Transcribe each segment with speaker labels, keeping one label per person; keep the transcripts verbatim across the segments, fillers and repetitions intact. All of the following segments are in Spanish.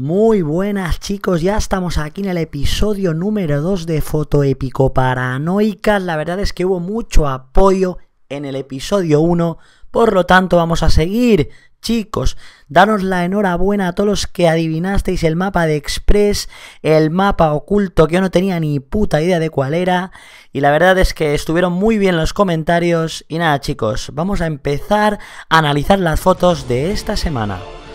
Speaker 1: Muy buenas chicos, ya estamos aquí en el episodio número dos de Fotoépico Paranoicas. La verdad es que hubo mucho apoyo en el episodio uno, por lo tanto vamos a seguir. Chicos, daros la enhorabuena a todos los que adivinasteis el mapa de Express, el mapa oculto que yo no tenía ni puta idea de cuál era. Y la verdad es que estuvieron muy bien los comentarios. Y nada chicos, vamos a empezar a analizar las fotos de esta semana.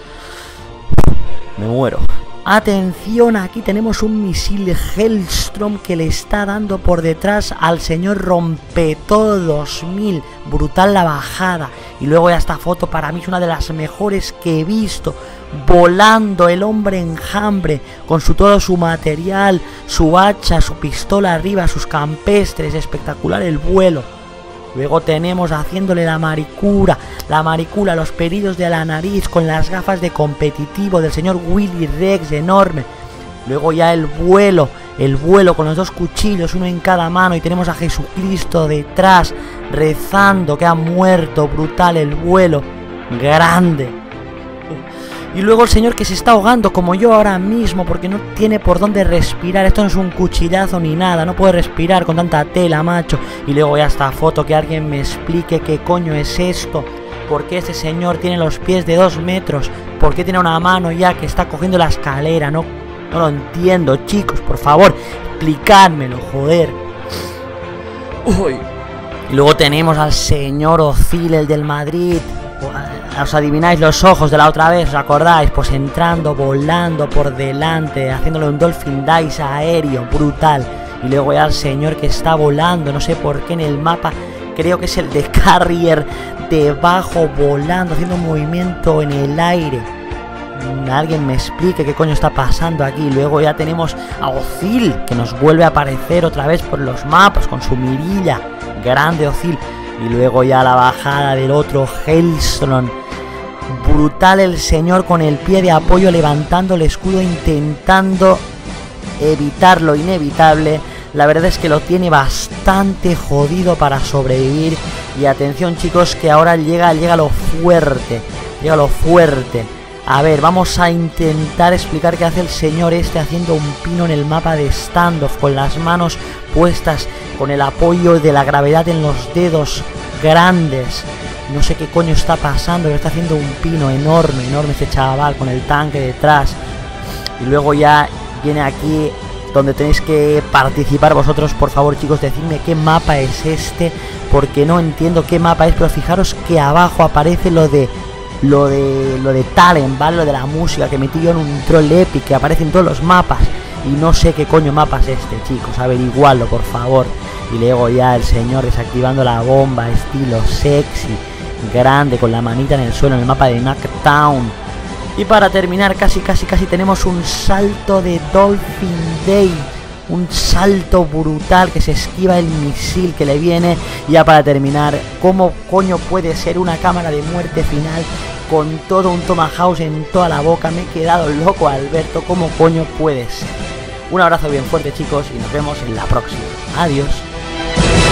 Speaker 1: Me muero. Atención, aquí tenemos un misil Hellstrom que le está dando por detrás al señor Rompetodo dos mil. Brutal la bajada. Y luego ya esta foto para mí es una de las mejores que he visto. Volando el hombre enjambre con su, todo su material, su hacha, su pistola arriba, sus campestres. Espectacular el vuelo. Luego tenemos haciéndole la maricura, la maricula, los pelillos de la nariz con las gafas de competitivo del señor Willy Rex enorme. Luego ya el vuelo, el vuelo con los dos cuchillos, uno en cada mano, y tenemos a Jesucristo detrás rezando que ha muerto. Brutal el vuelo, grande. Y luego el señor que se está ahogando como yo ahora mismo porque no tiene por dónde respirar. Esto no es un cuchillazo ni nada, no puede respirar con tanta tela, macho. Y luego ya esta foto, que alguien me explique qué coño es esto. ¿Por qué este señor tiene los pies de dos metros? ¿Por qué tiene una mano ya que está cogiendo la escalera? No, no lo entiendo, chicos, por favor, explicádmelo, joder. Uy. Y luego tenemos al señor Ozil, el del Madrid. Os adivináis los ojos de la otra vez, ¿os acordáis? Pues entrando, volando por delante, haciéndole un Dolphin Dice aéreo, brutal. Y luego ya el señor que está volando, no sé por qué en el mapa, creo que es el de Carrier, debajo volando, haciendo un movimiento en el aire. Alguien me explique qué coño está pasando aquí. Luego ya tenemos a Ozil, que nos vuelve a aparecer otra vez por los mapas con su mirilla. Grande Ozil. Y luego ya la bajada del otro Hellstrom. Brutal el señor con el pie de apoyo levantando el escudo, intentando evitar lo inevitable. La verdad es que lo tiene bastante jodido para sobrevivir. Y atención chicos, que ahora llega, llega lo fuerte. Llega lo fuerte. A ver, vamos a intentar explicar qué hace el señor este haciendo un pino en el mapa de standoff, con las manos puestas, con el apoyo de la gravedad en los dedos grandes. No sé qué coño está pasando, pero está haciendo un pino enorme, enorme este chaval con el tanque detrás. Y luego ya viene aquí donde tenéis que participar vosotros. Por favor chicos, decidme qué mapa es este, porque no entiendo qué mapa es, pero fijaros que abajo aparece lo de... Lo de lo de Talent, ¿vale? Lo de la música que metí yo en un troll epic, que aparece en todos los mapas. Y no sé qué coño mapa es este, chicos. Averiguadlo, por favor. Y luego ya el señor desactivando la bomba, estilo sexy, grande, con la manita en el suelo, en el mapa de Knockdown. Y para terminar, casi, casi, casi tenemos un salto de Dolphin Day. Un salto brutal que se esquiva el misil que le viene. Y ya para terminar, ¿cómo coño puede ser una cámara de muerte final con todo un Tomahawk en toda la boca? Me he quedado loco, Alberto. ¿Cómo coño puede ser? Un abrazo bien fuerte chicos y nos vemos en la próxima. Adiós.